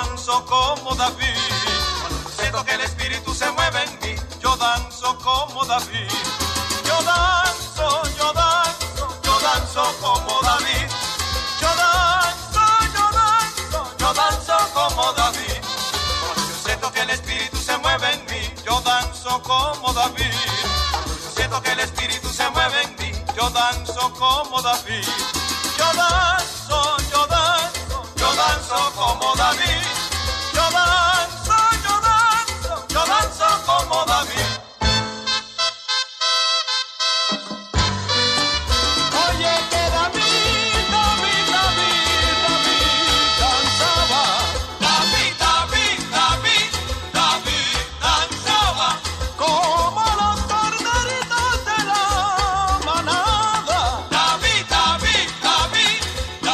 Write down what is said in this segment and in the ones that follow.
danzo como David. Cuando siento que el espíritu se mueve en mí, yo danzo como David. Yo danzo, yo danzo, yo danzo como David. Yo danzo, yo danzo, yo danzo como David. Cuando yo siento que el espíritu se mueve en mí, yo danzo como David. Cuando yo siento que el espíritu se mueve en mí, yo danzo como David. Yo danzo, yo danzo, yo danzo como David. Yo danzo, yo danzo, yo danzo como David. Oye que David, David, David, David danzaba. David, David, David, David danzaba como los corderitos de la manada. David, David, David,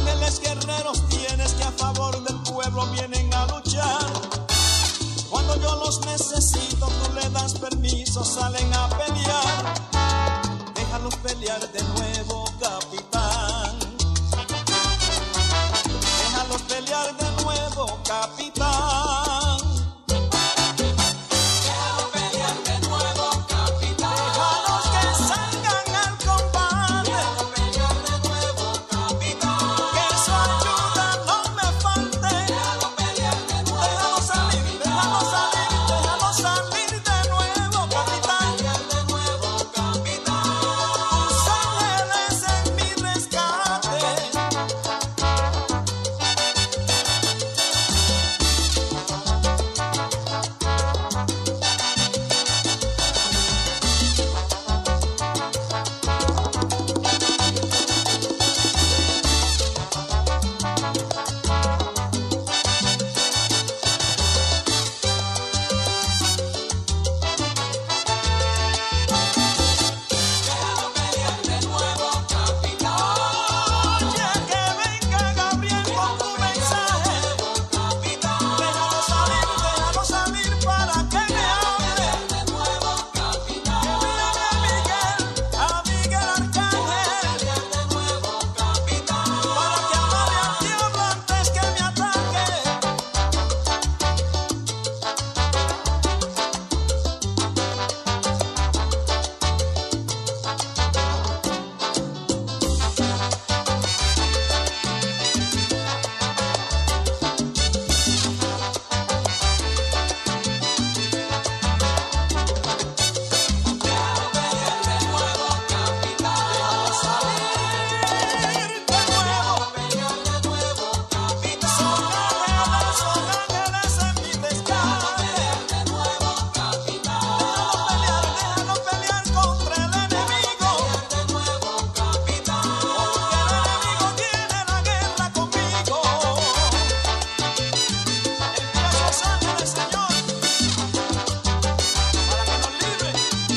Ángeles guerreros tienes que a favor del pueblo vienen a luchar. Cuando yo los necesito, tú le das permiso, salen a pelear. Déjalos pelear de nuevo, capitán. Déjalos pelear de nuevo, capitán. Déjalos pelear de nuevo, capitán. Déjalos que salgan al combate. Déjalos pelear de nuevo, capitán. Que su ayuda no me falte. Déjalos pelear de nuevo, Déjalos salir, déjalos salir, déjalos salir de nuevo, capitán. pelear de nuevo, capitán. Tus ángeles en mi rescate. Déjalos pelear de nuevo, capitán. Oye, que venga Gabriel con tu mensaje. Capitán. Déjalos salir para que me hable. De nuevo, capitán. A Miguel Arcángel, De nuevo, capitán. para que apague al diablo antes que me ataque. Déjalos pelear de nuevo, capitán. Salir de nuevo. Pelear de nuevo, capitán. Son ángeles en mi rescate. De nuevo, capitán. Déjalos pelear contra el enemigo. De nuevo, capitán. Porque el enemigo tiene la guerra conmigo. Envía esos ángeles, Señor, para que nos libre.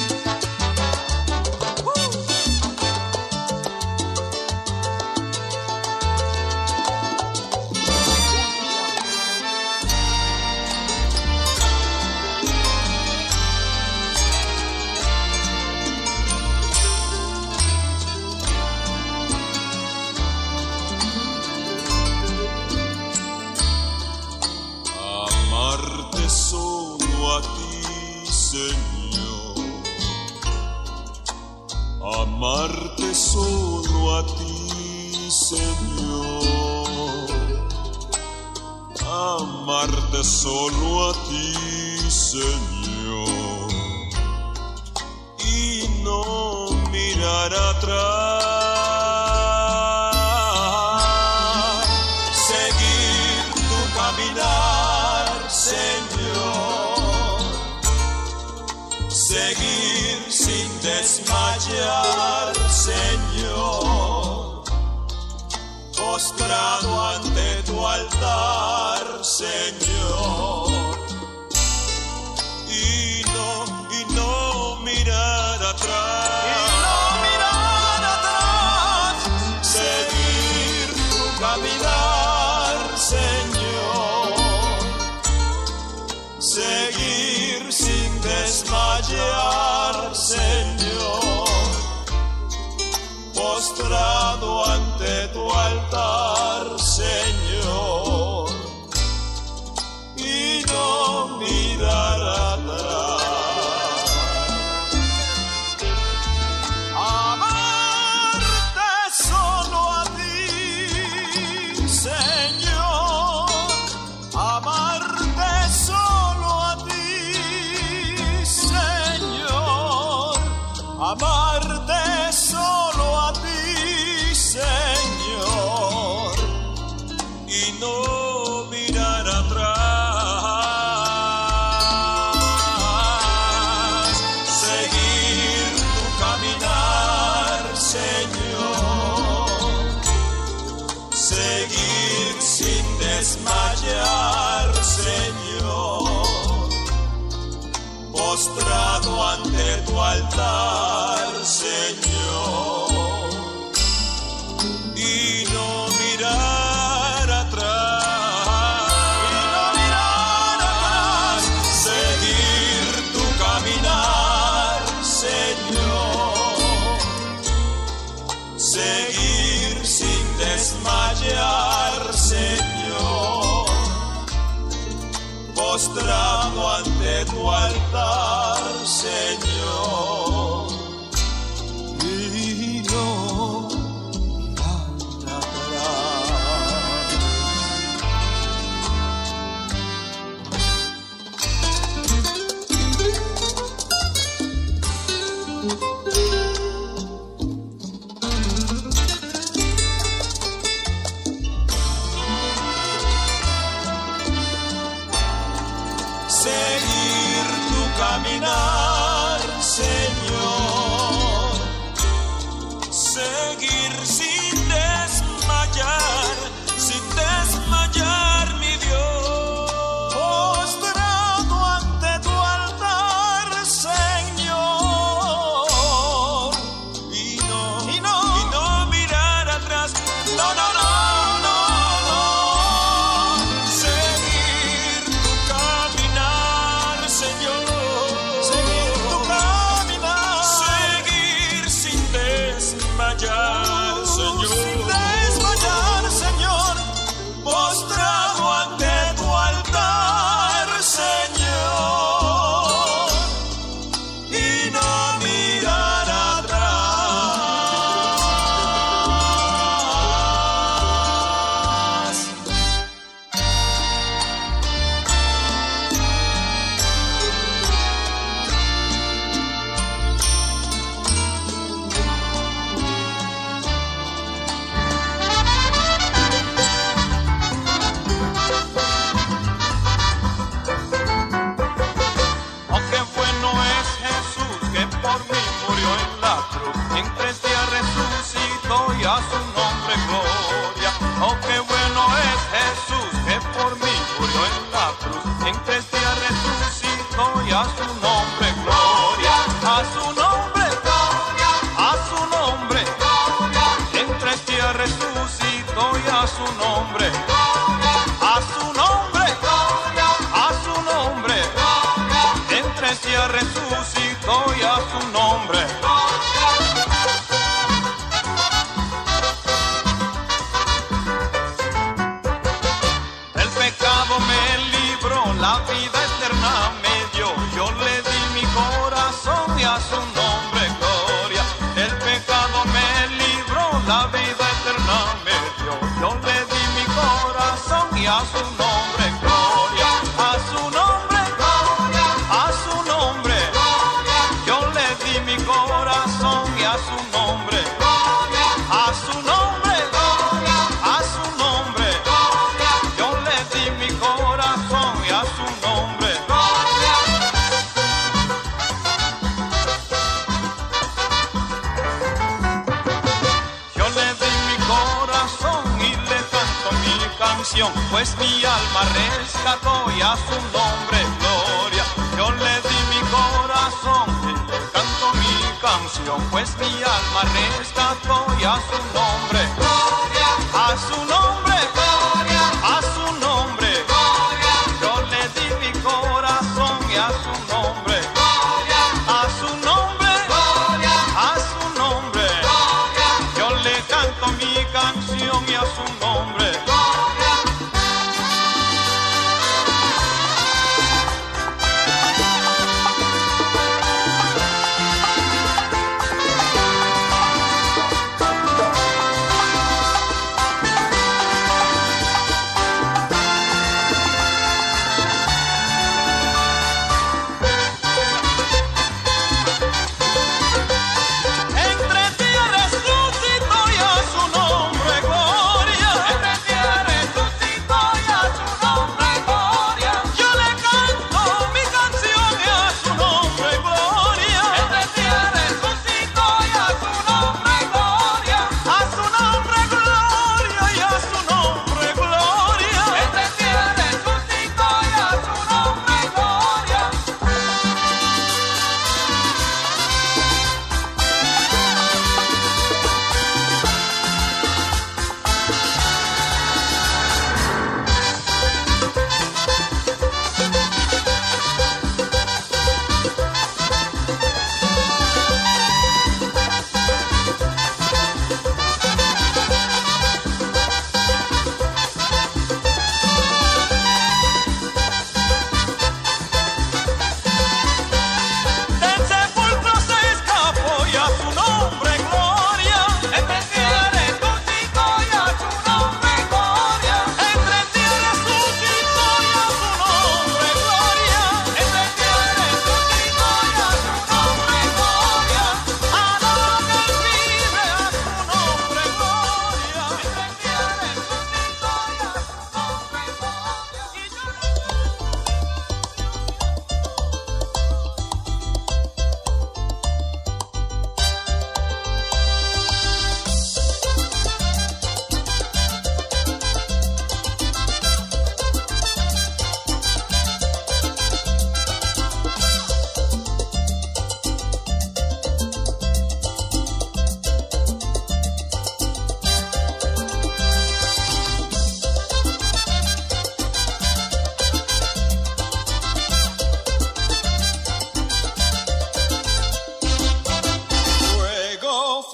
Amarte solo a ti, Señor. Amarte solo a ti, Señor. Amarte solo a ti, Señor. Y no mirar atrás. Seguir tu caminar, Señor. Seguir sin desmayar, Señor. Postrado ante tu altar, Señor. Y no mirar atrás. Y no mirar atrás. Seguir tu caminar, Señor. Seguir sin desmayar, Señor. Postrado ante tu altar, Señor. Y no mirar atrás. Amarte solo a ti, Señor. Amarte solo a ti, Señor. Amarte solo a ti, Señor. postrado ante tu altar, Señor, y no mirar atrás. Seguir tu caminar, Señor, seguir sin desmayar, mi Dios, postrado ante tu altar, Señor, y no mirar atrás, no. Seguir tu caminar, Señor, seguir tu caminar, seguir sin desmayar, Señor, postrado ante tu altar, Señor, y no mirar atrás. Oh, qué bueno es Jesús que por mí murió en la cruz, en 3 días resucitó y a su nombre gloria. Oh, qué bueno es Jesús que por mí murió en la cruz, en 3 días resucitó y a su nombre gloria. A su nombre gloria, a su nombre gloria, en 3 días resucitó y a su nombre gloria. A su nombre gloria, a su nombre gloria, en 3 días resucitó y a su nombre. El pecado me libró, la vida eterna me dio. Yo le di mi corazón y a su nombre gloria. El pecado me libró, la vida eterna me dio. Yo le di mi corazón y a su nombre gloria. A su nombre gloria, a su nombre gloria. Yo le di mi corazón y a su nombre gloria. A su nombre gloria, a su nombre gloria. Yo le di mi corazón y a su nombre gloria. Yo le di mi corazón y le canto mi canción, pues mi alma rescató y a su nombre gloria. Yo le di mi corazón y le canto mi canción, pues mi alma rescató y a su nombre gloria. A su nombre gloria, a su nombre gloria. Yo le di mi corazón y a su nombre gloria. A su nombre gloria, a su nombre gloria. Yo le canto mi canción y a su nombre gloria. En 3 días resucitó y a su nombre gloria. En 3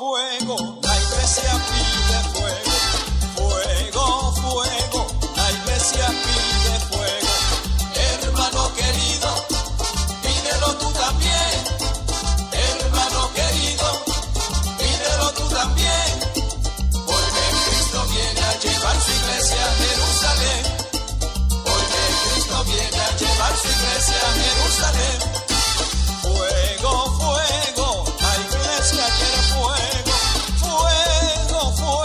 fuego, la iglesia pide fuego. Fuego, fuego, la iglesia pide fuego. Hermano querido, pídelo tú también. Hermano querido, pídelo tú también. Porque Cristo viene a llevar su iglesia a Jerusalén. Porque Cristo viene a llevar su iglesia a Jerusalén. Fuego, fuego, la iglesia quiere fuego. Fuego, fuego.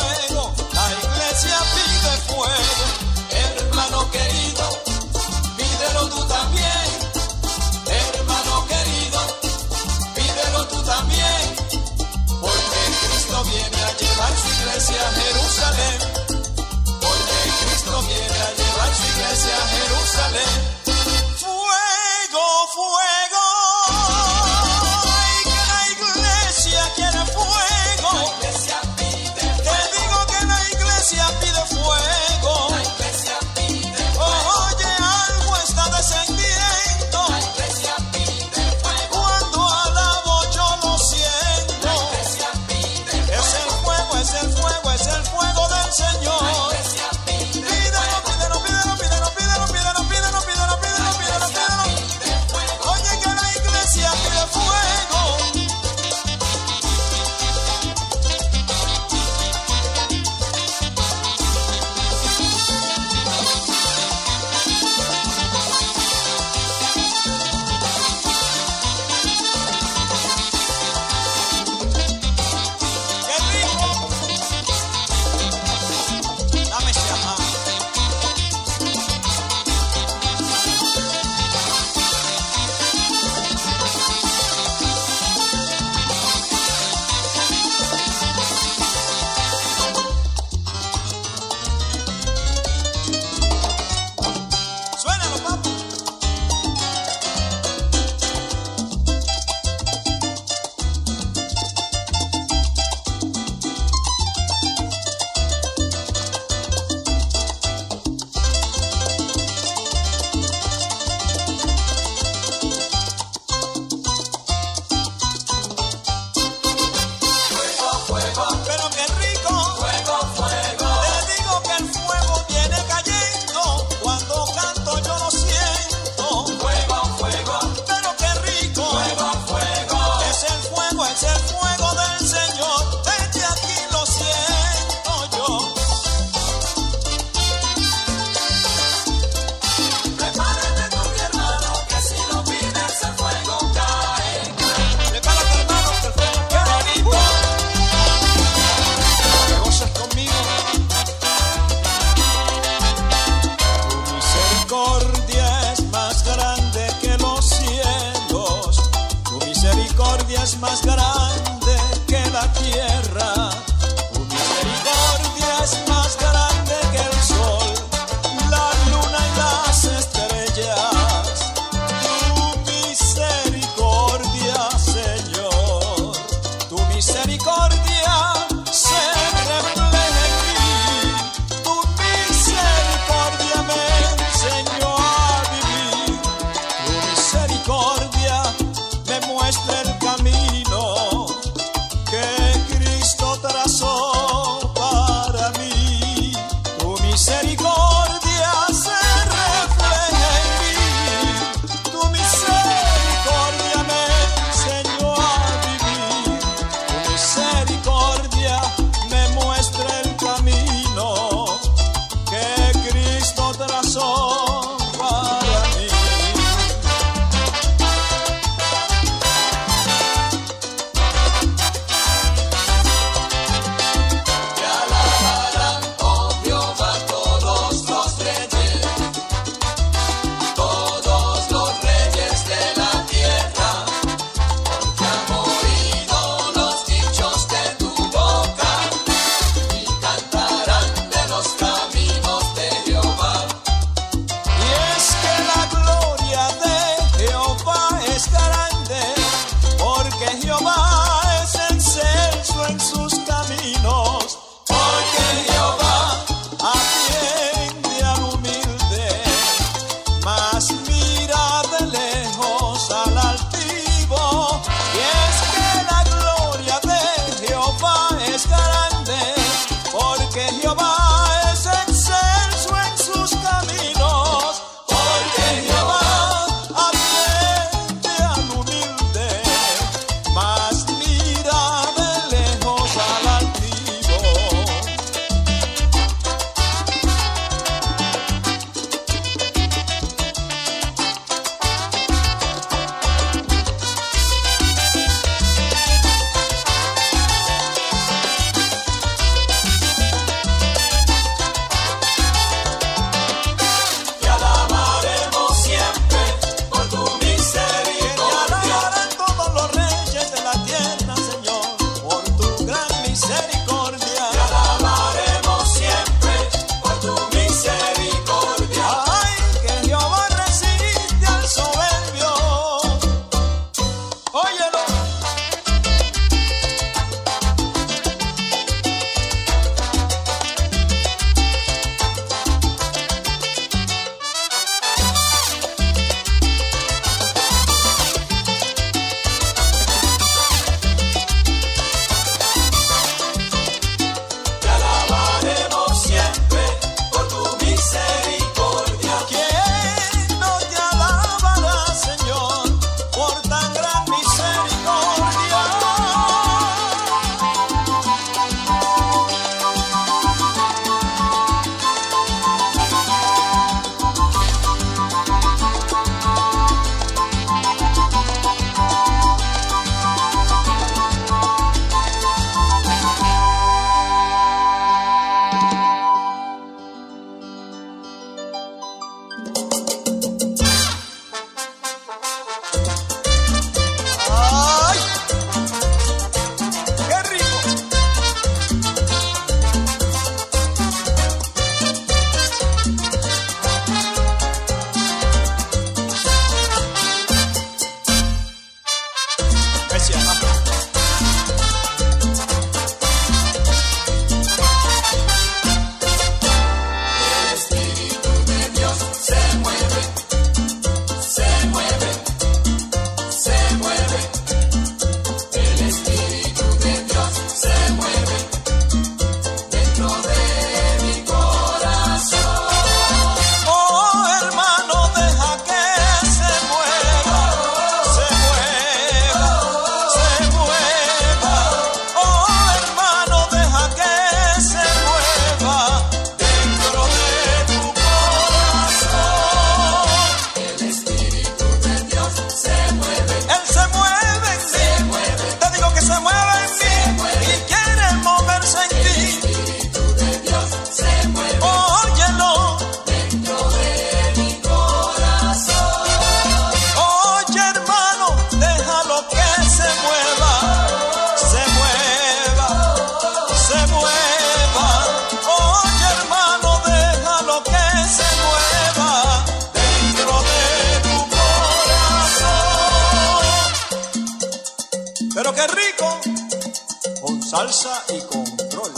pausa y control.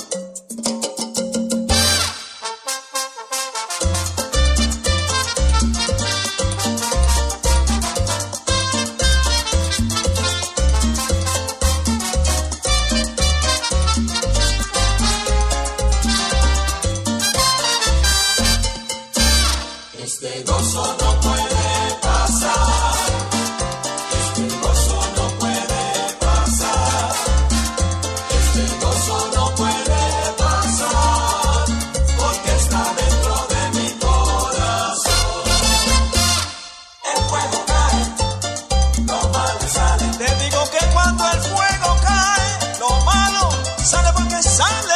Este gozo no puede pasar, este gozo no puede pasar, este gozo no puede pasar, porque está dentro de mi corazón. El fuego cae, lo malo sale. Te digo que cuando el fuego cae, lo malo sale porque sale.